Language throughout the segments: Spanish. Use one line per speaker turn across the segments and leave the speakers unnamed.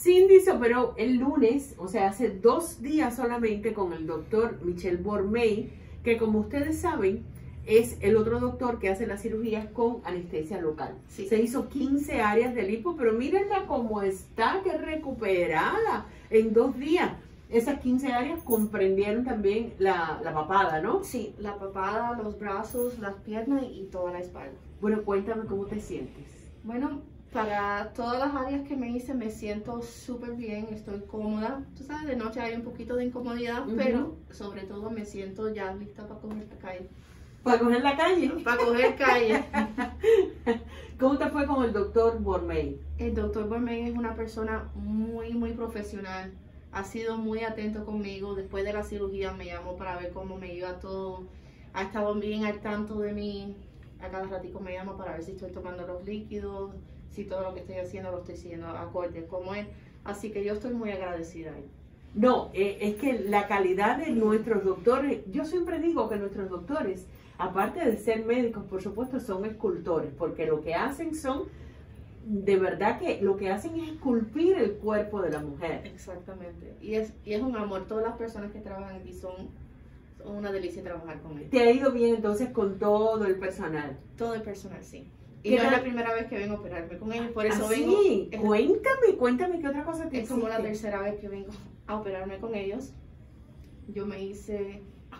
Cindy se operó el lunes, o sea, hace 2 días solamente, con el doctor Michel Bormey, que como ustedes saben, es el otro doctor que hace las cirugías con anestesia local.
Sí.
Se hizo 15 áreas de lipo, pero mírenla cómo está, que recuperada en 2 días. Esas 15 áreas comprendieron también la papada, ¿no?
Sí, la papada, los brazos, las piernas y toda la espalda.
Bueno, cuéntame cómo te sientes.
Bueno, para todas las áreas que me hice me siento súper bien, estoy cómoda. Tú sabes, de noche hay un poquito de incomodidad, pero sobre todo me siento ya lista para coger la calle.
¿Para coger la calle?
Para coger calle.
¿Cómo te fue con el doctor Bormey?
El doctor Bormey es una persona muy profesional. Ha sido muy atento conmigo. Después de la cirugía me llamó para ver cómo me iba todo. Ha estado bien al tanto de mí. A cada ratico me llama para ver si estoy tomando los líquidos, si todo lo que estoy haciendo lo estoy siguiendo acorde como él. Así que yo estoy muy agradecida a él.
No, es que la calidad de nuestros doctores, yo siempre digo que nuestros doctores, aparte de ser médicos, por supuesto, son escultores, porque lo que hacen son, de verdad que lo que hacen es esculpir el cuerpo de la mujer.
Exactamente. Y es un amor. Todas las personas que trabajan aquí son una delicia trabajar con él.
¿Te ha ido bien entonces con todo el personal?
Todo el personal, sí. Y
¿Qué
no es
tal?
la primera vez que vengo a operarme con él, por eso
¿Sí?
vengo.
Cuéntame qué otra cosa te
Es como la
hiciste.
tercera vez que vengo a operarme con ellos. Yo me hice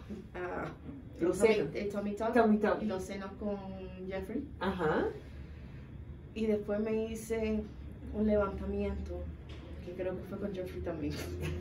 Los senos.
el tummy tuck
Tummy tuck.
y los senos con Jeffrey.
Ajá.
Y después me hice un levantamiento, que creo que fue con Jeffrey también.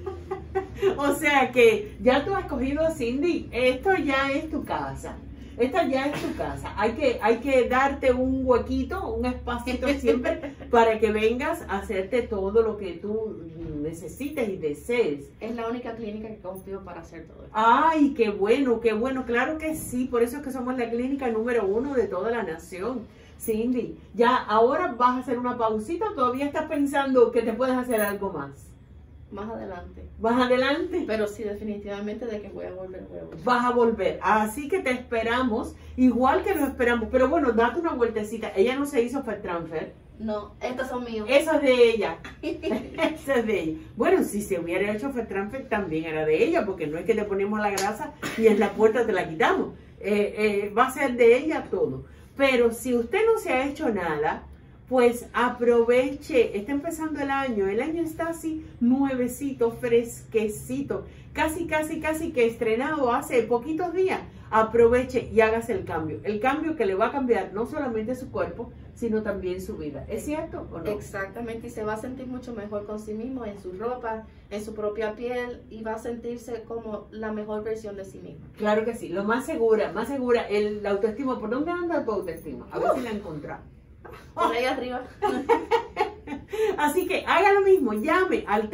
O sea que ya tú has escogido, Cindy, esto ya es tu casa. Esta ya es tu casa. Hay que darte un huequito, un espacito siempre para que vengas a hacerte todo lo que tú necesites y desees.
Es la única clínica que confío para hacer todo esto.
Ay, qué bueno, claro que sí. Por eso es que somos la clínica número 1 de toda la nación. Cindy, ya ahora vas a hacer una pausita, o todavía estás pensando que te puedes hacer algo más.
Más adelante.
¿Vas adelante?
Pero sí, definitivamente de que voy a volver.
Vas a volver, así que te esperamos, igual que nos esperamos, pero bueno, date una vueltecita. Ella no se hizo fat transfer.
No, estos son míos.
Eso es de ella. Eso es de ella. Bueno, si se hubiera hecho fat transfer también era de ella, porque no es que te ponemos la grasa y en la puerta te la quitamos. Va a ser de ella todo. Pero si usted no se ha hecho nada, pues aproveche, está empezando el año está así nuevecito, fresquecito, casi que estrenado hace poquitos días. Aproveche y hágase el cambio que le va a cambiar no solamente su cuerpo, sino también su vida. ¿Es cierto o no?
Exactamente, y se va a sentir mucho mejor con sí mismo, en su ropa, en su propia piel, y va a sentirse como la mejor versión de sí mismo.
Claro que sí, lo más segura, la autoestima. ¿Por dónde anda tu autoestima? A ver si la encontramos.
Por ahí arriba.
Así que haga lo mismo, llame al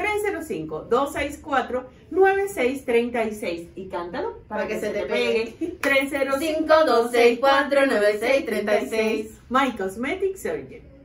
305-264-9636 y cántalo para que se te pegue. 305-264-9636. My Cosmetic Surgeon.